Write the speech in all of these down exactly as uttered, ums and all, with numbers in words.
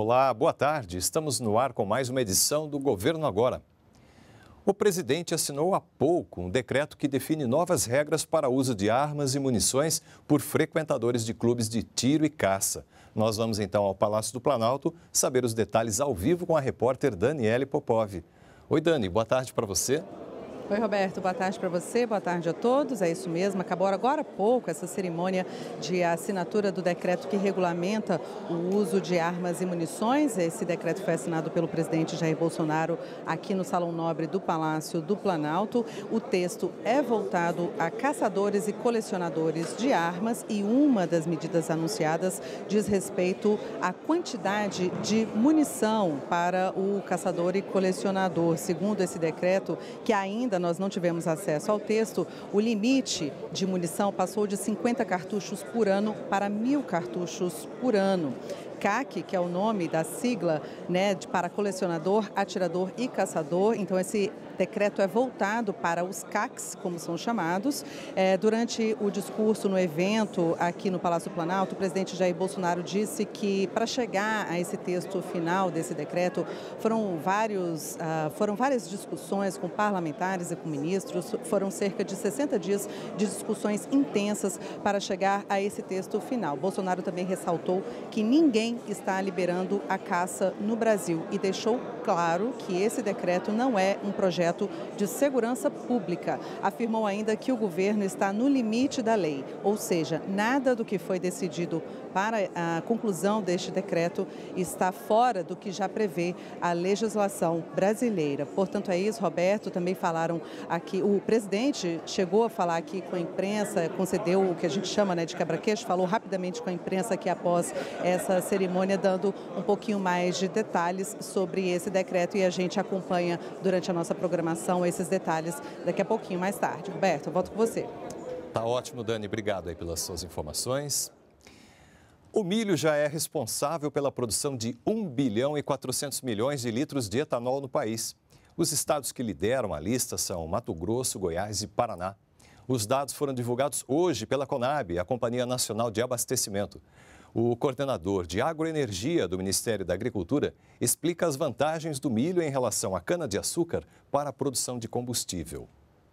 Olá, boa tarde. Estamos no ar com mais uma edição do Governo Agora. O presidente assinou há pouco um decreto que define novas regras para o uso de armas e munições por frequentadores de clubes de tiro e caça. Nós vamos então ao Palácio do Planalto saber os detalhes ao vivo com a repórter Daniele Popov. Oi, Dani, boa tarde para você. Oi, Roberto, boa tarde para você, boa tarde a todos. É isso mesmo, acabou agora há pouco essa cerimônia de assinatura do decreto que regulamenta o uso de armas e munições. Esse decreto foi assinado pelo presidente Jair Bolsonaro aqui no Salão Nobre do Palácio do Planalto. O texto é voltado a caçadores e colecionadores de armas e uma das medidas anunciadas diz respeito à quantidade de munição para o caçador e colecionador. Segundo esse decreto, que ainda nós não tivemos acesso ao texto, o limite de munição passou de cinquenta cartuchos por ano para mil cartuchos por ano. C A C, que é o nome da sigla, né, para colecionador, atirador e caçador. Então, esse decreto é voltado para os C A Cs, como são chamados. É, durante o discurso no evento aqui no Palácio do Planalto, o presidente Jair Bolsonaro disse que para chegar a esse texto final desse decreto foram, vários, uh, foram várias discussões com parlamentares e com ministros, foram cerca de sessenta dias de discussões intensas para chegar a esse texto final. Bolsonaro também ressaltou que ninguém está liberando a caça no Brasil e deixou claro que esse decreto não é um projeto de segurança pública. Afirmou ainda que o governo está no limite da lei, ou seja, nada do que foi decidido para a conclusão deste decreto está fora do que já prevê a legislação brasileira. Portanto, é isso, Roberto, também falaram aqui, o presidente chegou a falar aqui com a imprensa, concedeu o que a gente chama, né, de quebra-queixo, falou rapidamente com a imprensa aqui após essa cerimônia, dando um pouquinho mais de detalhes sobre esse decreto e a gente acompanha durante a nossa programação esses detalhes daqui a pouquinho mais tarde. Roberto, eu volto com você. Tá ótimo, Dani. Obrigado aí pelas suas informações. O milho já é responsável pela produção de um bilhão e quatrocentos milhões de litros de etanol no país. Os estados que lideram a lista são Mato Grosso, Goiás e Paraná. Os dados foram divulgados hoje pela Conab, a Companhia Nacional de Abastecimento. O coordenador de agroenergia do Ministério da Agricultura explica as vantagens do milho em relação à cana-de-açúcar para a produção de combustível.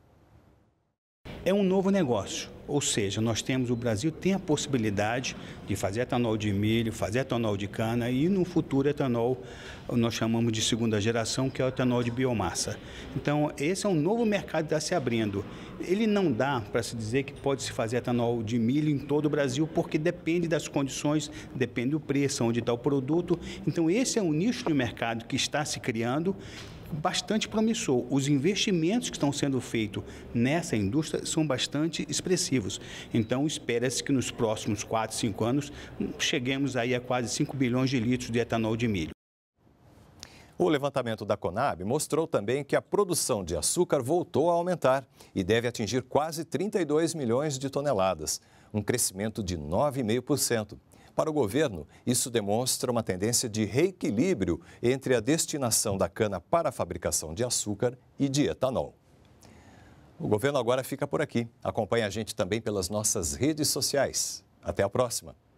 É um novo negócio, ou seja, nós temos, o Brasil tem a possibilidade de fazer etanol de milho, fazer etanol de cana e no futuro etanol, nós chamamos de segunda geração, que é o etanol de biomassa. Então, esse é um novo mercado que está se abrindo. Ele não dá para se dizer que pode se fazer etanol de milho em todo o Brasil, porque depende das condições, depende do preço, onde está o produto. Então, esse é um nicho de mercado que está se criando, bastante promissor. Os investimentos que estão sendo feitos nessa indústria são bastante expressivos. Então, espera-se que nos próximos quatro, cinco anos cheguemos aí a quase cinco bilhões de litros de etanol de milho. O levantamento da Conab mostrou também que a produção de açúcar voltou a aumentar e deve atingir quase trinta e dois milhões de toneladas, um crescimento de nove vírgula cinco por cento. Para o governo, isso demonstra uma tendência de reequilíbrio entre a destinação da cana para a fabricação de açúcar e de etanol. O Governo Agora fica por aqui. Acompanhe a gente também pelas nossas redes sociais. Até a próxima!